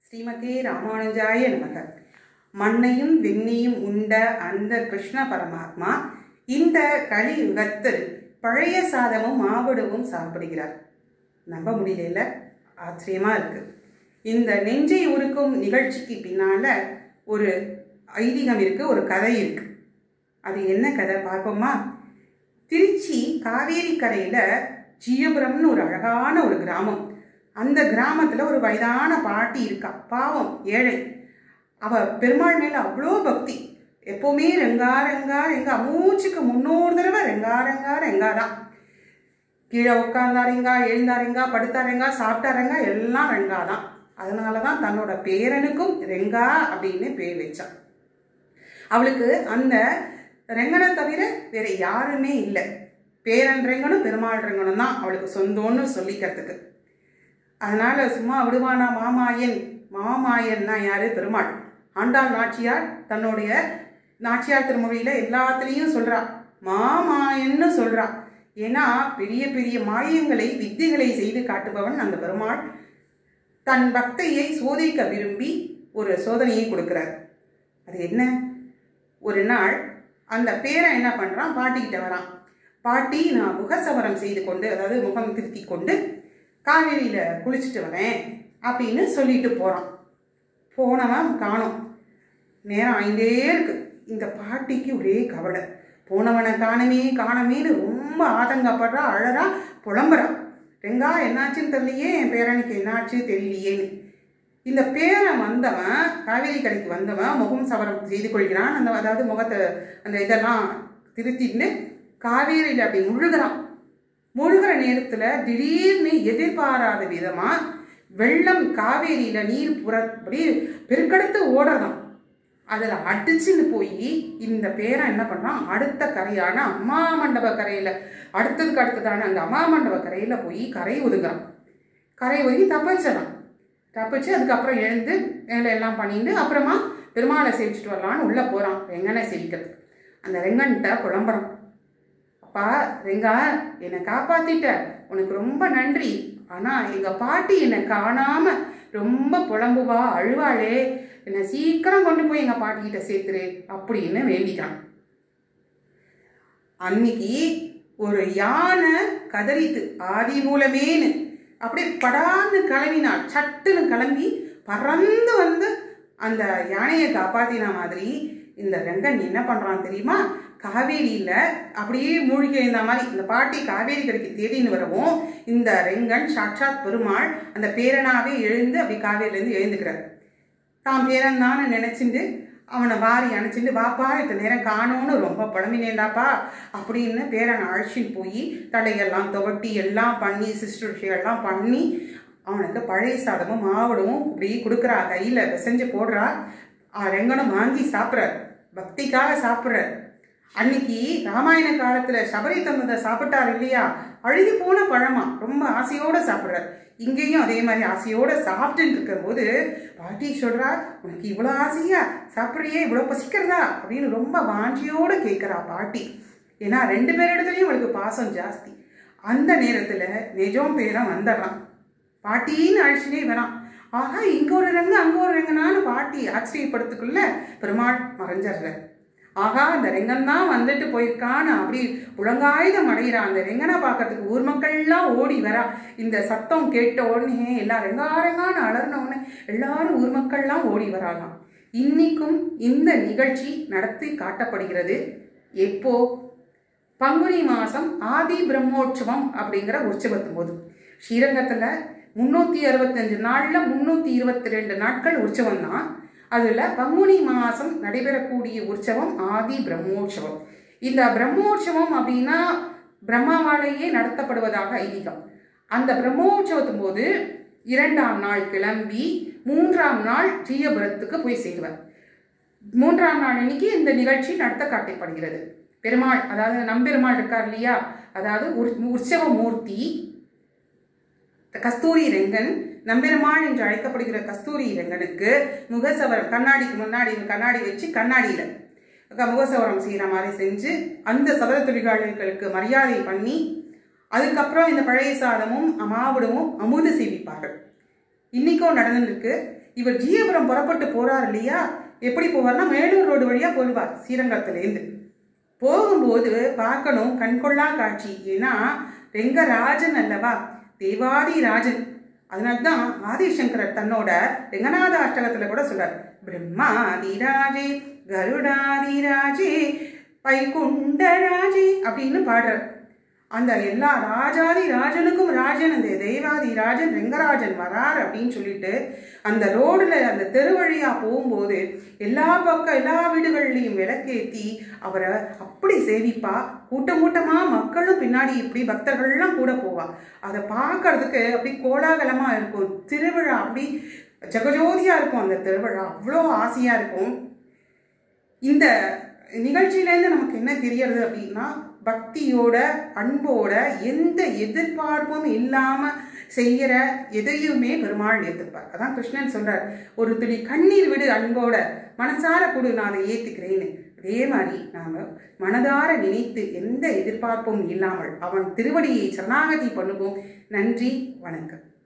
ஸ்ரீமதே ராமானுஜாய நமக. மண்ணையும் விண்ணையும் உண்ட அந்த கிருஷ்ண பரமாத்மா இந்த கலியுகத்தில் பழைய சாதமும் மாவடுவும் சாப்பிடுகிறார். நம்ப முடியல, ஆச்சரியமா இருக்கு. இந்த நெஞ்சை உருக்கும் நிகழ்ச்சிக்கு பின்னால ஒரு ஐதீகம் இருக்கு, ஒரு கதை இருக்கு. அது என்ன கதை பார்ப்போமா? திருச்சி காவேரி கரையில ஜீயபுரம்னு ஒரு அழகான ஒரு கிராமம். அந்த கிராமத்துல ஒரு வயதான பாட்டி இருக்கா, பாவம் ஏழை. அவ பெருமாள் மேல அவ்வளோ பக்தி. எப்பவுமே ரெங்கா ரெங்கா ரெங்கா, மூச்சுக்கு 300 தடவை ரெங்கா ரெங்கா ரெங்கா தான். கீழே உட்கார்ந்தாருங்கா, எழுந்தாருங்கா, படுத்தாருங்கா, சாப்பிட்டாருங்கா, எல்லாம் ரெங்கா தான். அதனாலதான் தன்னோட பேரனுக்கும் ரெங்கா அப்படின்னு பேர் வச்சான். அவளுக்கு அந்த ரெங்கனை தவிர வேற யாருமே இல்லை. பேரன் ரெங்கனும் பெருமாள் ரெங்கனும் தான் அவளுக்கு சொந்தம்னு சொல்லிக்கிறதுக்கு. அதனால சும்மா விடுவானா மாமாயன்? மாமாயன்னா யாரு? பெருமாள். ஆண்டாள் நாச்சியார் தன்னுடைய நாச்சியார் திருமொழியில எல்லாத்துலேயும் சொல்றா மாமாயன்னு சொல்றா. ஏன்னா பெரிய பெரிய மாயங்களை வித்தைகளை செய்து காட்டுபவன் அந்த பெருமாள். தன் பக்தையை சோதிக்க விரும்பி ஒரு சோதனையை கொடுக்கிறார். அது என்ன? ஒரு நாள் அந்த பேரை என்ன பண்றான், பாட்டிக்கிட்ட வரான். பாட்டி, நான் முகசவரம் செய்து கொண்டு, அதாவது முகம் திருத்தி கொண்டு காவேரியில குளிச்சுட்டு வரேன் அப்படின்னு சொல்லிட்டு போறான். போனவன் காணோம். நேரம் ஆயிட்டே இருக்கு. இந்த பாட்டிக்கு ஒரே கவலை. போனவனை காணமே காணமேன்னு ரொம்ப ஆதங்கப்படுறா, அழறா, புலம்புறா. ரெங்கா என்னாச்சுன்னு தெரியலையே, என் பேரனுக்கு என்னாச்சு தெரியலையேன்னு. இந்த பேரன் வந்தவன், காவேரி கரைக்கு வந்தவன் முகம் சவரம் செய்து கொள்கிறான். அதாவது முகத்தை அந்த இதெல்லாம் திருத்திட்டு காவேரியில் அப்படி முழுகிறான். முழுகிற நேரத்துல திடீர்னு எதிர்பாராத விதமா வெள்ளம் காவேரியில நீர் புறப்படி பெருக்கெடுத்து ஓடுறதாம். அதுல அடிச்சுன்னு போய் இந்த பேரன் என்ன பண்றான், அடுத்த கரையான அம்மா மண்டப கரையில, அடுத்ததான அந்த அம்மா மண்டப கரையில போய் கரை ஒதுங்குறான். கரை ஒதுங்கி தப்பிச்சிடறான். தப்பிச்சு அதுக்கப்புறம் எழுந்து வேலை எல்லாம் பண்ணிட்டு அப்புறமா பெருமாளை சேவிச்சுட்டு வரலான்னு உள்ள போறான் ரெங்கனை சேவிக்கிறதுக்கு. அந்த ரெங்கன்ட்ட புலம்புறான். அப்பா ரெங்கா, என்னை காப்பாத்திட்ட, உனக்கு ரொம்ப நன்றி. ஆனா எங்க பாட்டி என்னை காணாம ரொம்ப புலம்புவா, அழுவாளே, என்னை சீக்கிரம் கொண்டு போய் எங்க பாட்டிக்கிட்ட சேர்த்துரு அப்படின்னு வேண்டிக்கிறான். அன்னைக்கு ஒரு யானை கதறித்து ஆதி மூலமேன்னு அப்படியே படான்னு கிளம்பினாள். சட்டுன்னு கிளம்பி பறந்து வந்து அந்த யானையை காப்பாத்தின மாதிரி இந்த ரெங்கன் என்ன பண்றான் தெரியுமா? காவேரியில அப்படியே மூழ்கி எழுந்த மாதிரி இந்த பாட்டி காவேரி கரைக்கு தேடின்னு வரவும் இந்த ரெங்கன் சாட்சாத் பெருமாள் அந்த பேரனாவே எழுந்து அப்படி காவேரியிலேருந்து எழுந்துக்கிறார். தான் பேரன் தான் நினைச்சுட்டு அவனை வாரி அணைச்சிட்டு, வாப்பா இத்தனை நேரம் காணோன்னு ரொம்ப புலம்பினேண்டாப்பா அப்படின்னு பேரனை அழைச்சின்னு போய் தலையெல்லாம் துவட்டி எல்லாம் பண்ணி சிஸ்டர்ஷியெல்லாம் பண்ணி அவனுக்கு பழைய சாதமும் மாவடமும் இப்படி கொடுக்குறா, கையில் பிசைஞ்சு போடுறா. ரெங்கனும் வாங்கி சாப்பிட்றார், பக்திக்காக சாப்பிட்றார். அன்னைக்கு ராமாயண காலத்துல சபரி தந்ததை சாப்பிட்டார் இல்லையா, அழுகி போன பழமா ரொம்ப ஆசையோட சாப்பிட்றார். இங்கேயும் அதே மாதிரி ஆசையோட சாப்பிட்டுட்டு இருக்கும் போது பாட்டி சொல்றா, உனக்கு இவ்வளோ ஆசையா சாப்பிட்றியே, இவ்வளோ பசிக்கிறதா அப்படின்னு ரொம்ப வாஞ்சியோட கேட்குறா பாட்டி. ஏன்னா 2 பேரிடத்துலையும் அவளுக்கு பாசம் ஜாஸ்தி. அந்த நேரத்துல நிஜம் பேரன் வந்துடுறான். பாட்டின்னு அழிச்சுட்டே வரான். ஆஹா, இங்க ஒரு ரெங்க அங்க ஒரு ரெங்கனான்னு பாட்டி ஆச்சரியப்படுத்துக்குள்ள பெருமாள் மறைஞ்சிடுறார். ஆகா, அந்த ரெங்கன் தான் வந்துட்டு போயிருக்கான்னு அப்படி புலங்காயுதம் அடைகிறான். அந்த ரெங்கனை பார்க்கறதுக்கு ஊர் மக்கள்லாம் ஓடி வரா. இந்த சத்தம் கேட்ட உடனே எல்லாம் ரெங்கான்னு அலர்ன உடனே எல்லாரும் ஊர் மக்கள்லாம் ஓடி வராலாம். இன்னைக்கும் இந்த நிகழ்ச்சி நடத்தி காட்டப்படுகிறது. எப்போ? பங்குனி மாசம் ஆதி பிரம்மோற்சவம் அப்படிங்கிற உற்சவத்தின் போது. ஸ்ரீரங்கத்துல 365 நாள்ல 322 நாட்கள் உற்சவம் தான். அதுல பங்குனி மாசம் நடைபெறக்கூடிய உற்சவம் ஆதி பிரம்மோற்சவம். இந்த பிரம்மோற்சவம் அப்படின்னா பிரம்மாவாலேயே நடத்தப்படுவதாக ஐதீகம். அந்த பிரம்மோற்சவத்தின் போது 2ஆம் நாள் கிளம்பி 3ஆம் நாள் ஜீயபுரத்துக்கு போய் சேருவார். 3ஆம் நாள் அன்னைக்கு இந்த நிகழ்ச்சி நடத்த காட்டப்படுகிறது. பெருமாள், அதாவது நம்பெருமாள் இருக்கார் இல்லையா, அதாவது உற்சவ மூர்த்தி கஸ்தூரி ரெங்கன், நம்பெருமாள் என்று அழைக்கப்படுகிற கஸ்தூரி ரெங்கனுக்கு முகசவரம், கண்ணாடிக்கு முன்னாடி கண்ணாடி வச்சு கண்ணாடியில முகசவரம் செய்யற மாதிரி செஞ்சு அந்த சபர தொழிலாளர்களுக்கு மரியாதை பண்ணி அதுக்கப்புறம் இந்த பழைய சாதமும் மாவடமும் அமுது சேவிப்பார்கள். இன்னைக்கும் நடந்துருக்கு. இவர் ஜீயபுரம் புறப்பட்டு போறார் இல்லையா, எப்படி போவார்னா மேலூர் ரோடு வழியா போடுவார் ஸ்ரீரங்கத்திலேருந்து. போகும்போது பார்க்கணும் கண்கொள்ளா காட்சி. ஏன்னா ரெங்கராஜன் அல்லவா, தேவாதி ராஜன். அதனால்தான் ஆதிசங்கரர் தன்னோட ரெங்கநாத அஷ்டகத்துல கூட சொல்றார், பிரம்மாதிராஜே கருடாதிராஜே வைகுண்டராஜே அப்படின்னு பாடுறார். அந்த எல்லா ராஜாதி ராஜனுக்கும் ராஜன் அந்த தேவாதி ராஜன் ரெங்கராஜன் வரார் அப்படின்னு சொல்லிட்டு அந்த ரோடுல அந்த தெருவழியா போகும்போது எல்லா பக்கம் எல்லா வீடுகள்லையும் விளக்கேற்றி அவரை அப்படி சேவிப்பா. கூட்டம் கூட்டமா மக்களும் பின்னாடி இப்படி பக்தர்கள்லாம் கூட போவா. அதை பார்க்கறதுக்கு அப்படி கோலாகலமா இருக்கும். திருவிழா அப்படி ஜெகஜோதியா இருக்கும். அந்த திருவிழா அவ்வளோ ஆசையா இருக்கும். இந்த நிகழ்ச்சியிலேருந்து நமக்கு என்ன தெரியறது அப்படின்னா, பக்தியோட அன்போட எந்த எதிர்பார்ப்பும் இல்லாம செய்யற எதையுமே பெருமாள் ஏத்துப்பார். அதான் கிருஷ்ணன் சொல்றார், ஒரு துளி கண்ணீர் விடு அன்போட, மனசார கொடு, நான் அதை ஏத்துக்கிறேன்னு. அதே மாதிரி நாம மனதார நினைத்து எந்த எதிர்பார்ப்பும் இல்லாமல் அவன் திருவடியை சரணாகதி பண்ணுவோம். நன்றி, வணக்கம்.